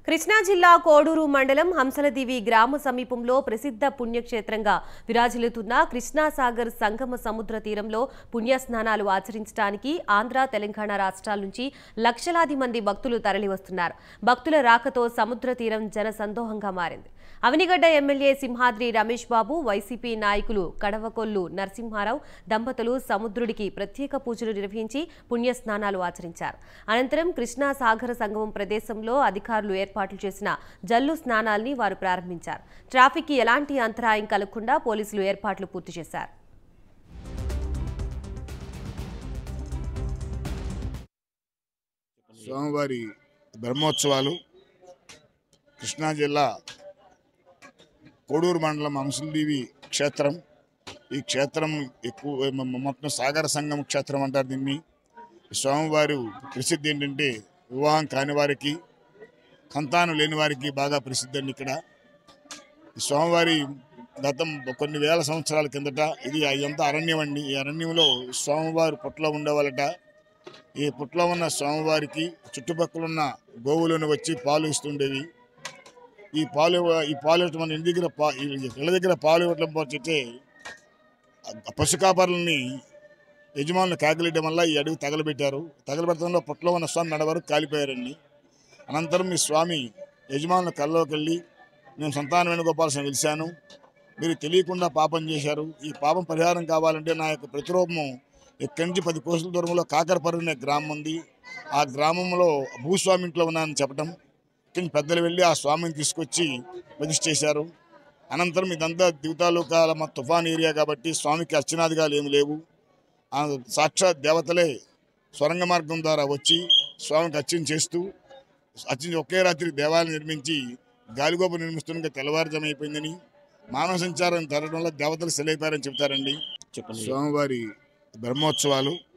కృష్ణా జిల్లా కోడూరు మండలం హంసలదేవి గ్రామ సమీపంలో ప్రసిద్ధ పుణ్యక్షేత్రంగా విరాజిల్లుతున్న కృష్ణాసాగర్ సంగమ సముద్ర తీరంలో పుణ్యస్నానాలు ఆచరించడానికి ఆంధ్ర తెలంగాణ రాష్ట్రాల నుంచి లక్షలాది మంది భక్తులు తరలివస్తున్నారు. భక్తుల రాకతో సముద్ర తీరం జనసందోహంగా మారింది. అవనిగడ్డ ఎమ్మెల్యే సింహాద్రి రమేష్ బాబు, వైసీపీ నాయకులు కడవకొల్లు నరసింహారావు దంపతులు సముద్రుడికి ప్రత్యేక పూజలు నిర్వహించి పుణ్యస్నానాలు ఆచరించారు. అనంతరం కృష్ణాసాగర సంగమం ప్రదేశంలో అధికారులు ఏర్పాట్లు చేసిన జల్లు స్నానాల్ని వారు ప్రారంభించారు. ట్రాఫిక్ కి ఎలాంటి అంతరాయం కలగకుండా పోలీసులు ఏర్పాట్లు పూర్తి చేశారు. స్వామివారి బ్రహ్మోత్సవాలు కృష్ణా జిల్లా కోడూరు మండలం హంసలదేవి క్షేత్రం. ఈ క్షేత్రం ఎక్కువ మొత్తం సాగర సంగమ క్షేత్రం అంటారు దీన్ని. స్వామివారి ప్రసిద్ధి ఏంటంటే వివాహం కాని వారికి, సంతానం లేని వారికి బాగా ప్రసిద్ధి అండి. ఇక్కడ స్వామివారి గతం కొన్ని వేల సంవత్సరాల కిందట ఇది ఎంత అరణ్యం అండి. ఈ అరణ్యంలో స్వామివారి పుట్టలో ఉండేవాళ్ళట. ఈ పుట్టలో ఉన్న స్వామివారికి చుట్టుపక్కల ఉన్న గోవులను వచ్చి పాలు ఇస్తుండేవి. ఈ పాలు మన ఇంటి దగ్గర ఇళ్ళ దగ్గర పాలు ఇవ్వటం పోతే పశుకాపరులని యజమానులు కాకిలేయడం వల్ల ఈ అడవి తగలబెట్టారు. తగలబెట్టడంలో పుట్టలో ఉన్న స్వామి మెడ వరకు కాలిపోయారండి. అనంతరం ఈ స్వామి యజమానుల కల్లోకి వెళ్ళి, నేను సంతాన వేణుగోపాలస్వామి వెలిశాను, మీరు తెలియకుండా పాపం చేశారు, ఈ పాపం పరిహారం కావాలంటే నా యొక్క ప్రతిరూపము ఇక్కడి నుంచి 10 కోసుల దూరంలో కాకరపర్రు అనే గ్రామం ఉంది, ఆ గ్రామంలో భూస్వామి ఇంట్లో ఉన్నానని చెప్పడం, ఇక్కడి పెద్దలు వెళ్ళి ఆ స్వామిని తీసుకొచ్చి ప్రతిష్ఠ చేశారు. అనంతరం ఇదంతా దివతాలోకాల మా తుఫాన్ ఏరియా కాబట్టి స్వామికి అర్చనాదిగాలు ఏమి లేవు. సాక్షాత్ దేవతలే స్వరంగ మార్గం ద్వారా వచ్చి స్వామికి అర్చన చేస్తూ ఒకే రాత్రి దేవాలయం నిర్మించి గాలిగోపు నిర్మిస్తుండగా తెల్లవారుజాము అయిపోయిందని, మానవ సంచారం జరగడం వల్ల దేవతలు సెలైపోయారని చెప్తారండి. స్వామివారి బ్రహ్మోత్సవాలు